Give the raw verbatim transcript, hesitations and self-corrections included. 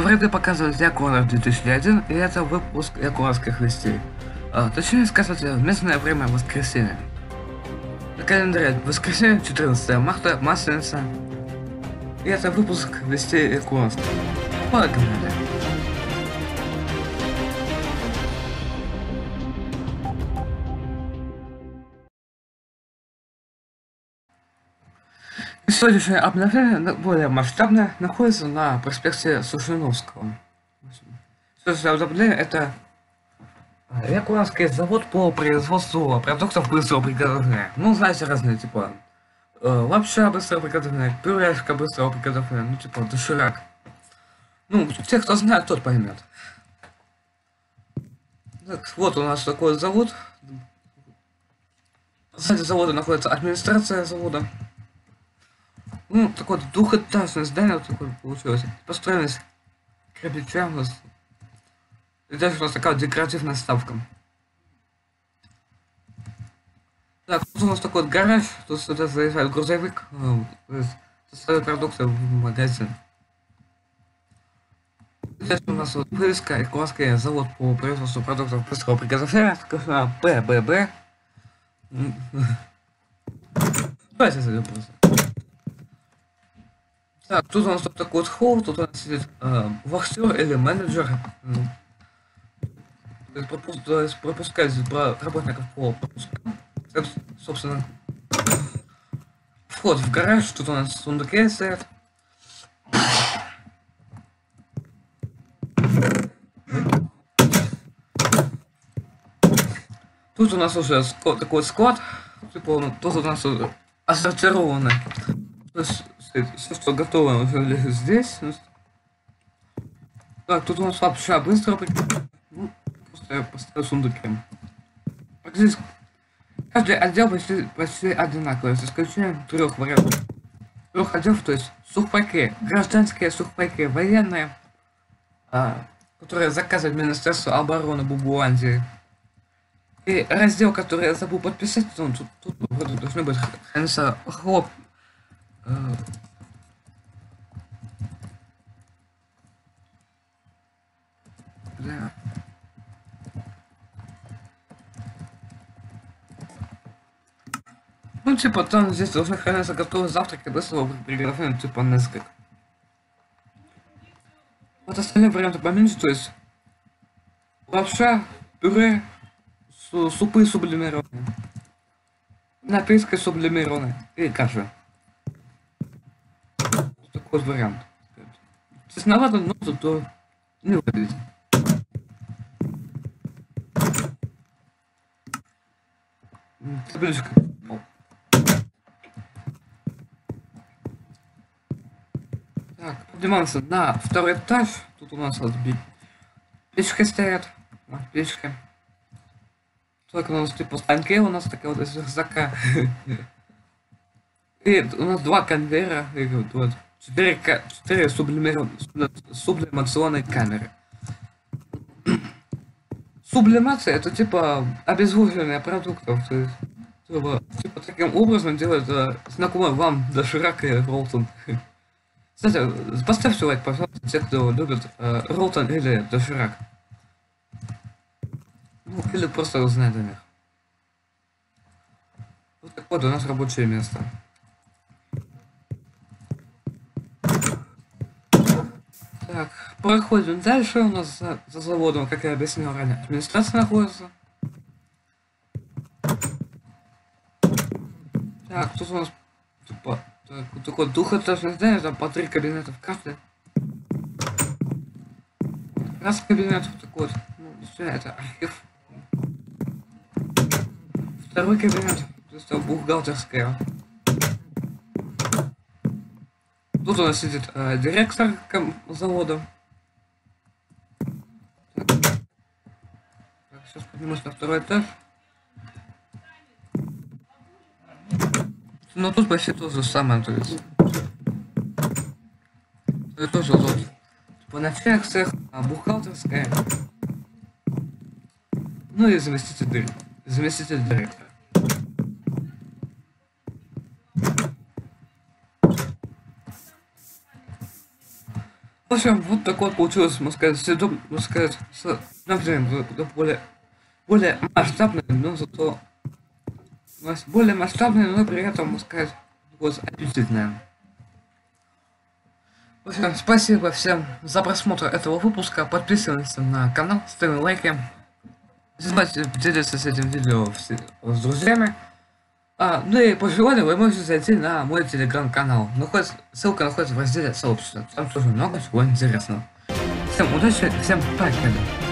Вроде показывают Якоров две тысячи один, и это выпуск Якоровских вестей. А, точнее сказать, в местное время воскресенье. На календаре воскресенье, четырнадцатое марта, Масленица. И это выпуск вестей Якоровска. Погнали. Сегодняшнее обновление, более масштабное, находится на проспекте Сушиновского. Следующее обновление — это Якуровский завод по производству продуктов быстрого приготовления. Ну, знаете, разные типа э, лапша быстрого приготовления, пюрешка быстрого приготовления, ну типа доширак. Ну, те, кто знает, тот поймет. Так, вот у нас такой завод. Сзади завода находится администрация завода. Ну, такое двухэтажное здание вот такое получилось. Построено с кирпича у нас. И дальше у нас такая декоративная ставка. Так, тут у нас такой вот гараж. Тут сюда заезжает грузовик. Доставляет продукты в магазин. Здесь у нас вот вывеска Якуровский завод по производству продуктов быстрого приготовления. П Б Б. Давайте зайдем просто. Так, тут у нас вот такой вот холл, тут у нас сидит э, вахтер или менеджер. То есть, пропуск, то есть пропускать работников по пропускам. Это, собственно, вход в гараж, тут у нас сундуки стоят. Тут у нас уже склад, такой склад, типа, ну, тут у нас уже отсортировано. То есть все, что готово, уже лежит здесь. Так, тут у нас лапша быстро. Ну, просто я поставил сундуки. Здесь каждый отдел почти, почти одинаковый, с исключением трех вариантов. Трех отделов, то есть сухпайки, гражданские сухпайки, военные, а, которые заказывают Министерство обороны Бубуандии. И раздел, который я забыл подписать, ну, тут, тут вроде должны быть храниться хлоп. Э, да. Ну, типа, там здесь должны храниться готовые завтраки быстрого приготовления, типа Несквик. Вот остальные варианты поменьше, то есть лапша, пюре, су супы сублимированные, напитки сублимированные и каша. Вот такой вот вариант. Тесновато, но зато не выглядит. Табличка. Так, поднимаемся на второй этаж. Тут у нас вот печки стоят. Вот, печки. Только у нас типа станки, у нас такая вот из рюкзака. И у нас два конвейера. И вот четыре, четыре сублимационные камеры. Сублимация — это типа обезвоживание продуктов. То есть, типа, типа таким образом делает э, знакомый вам доширак и ролтон. Кстати, поставьте лайк, пожалуйста, те, кто любит э, ролтон или доширак. Ну, или просто узнать о них. Вот так вот у нас рабочее место. Так, проходим дальше. У нас за, за заводом, как я объяснил ранее, администрация находится. Так, тут у нас типа, так, вот такое двухэтажное здание, там по три кабинета в каждой. Раз кабинет вот такой вот, ну, это архив. Второй кабинет, то есть там бухгалтерская. Тут у нас сидит э, директор завода. Так. Так, сейчас поднимусь на второй этаж. Но тут почти то же самое, то есть. Это тоже вот. Типа начальник цех, а бухгалтерская. Ну и заместитель, заместитель директора. В общем, вот такой вот получилось, можно сказать, следом, можно сказать, с напрямую, более, более масштабный, но зато более масштабный, но при этом, можно сказать, вот, аппетитная. В общем, спасибо всем за просмотр этого выпуска. Подписывайтесь на канал, ставим лайки. Не забывайте делиться с этим видео с друзьями. А, ну и по желанию вы можете зайти на мой телеграм-канал. Находится, ссылка находится в разделе сообщества. Там тоже много всего интересного. Всем удачи, всем пока.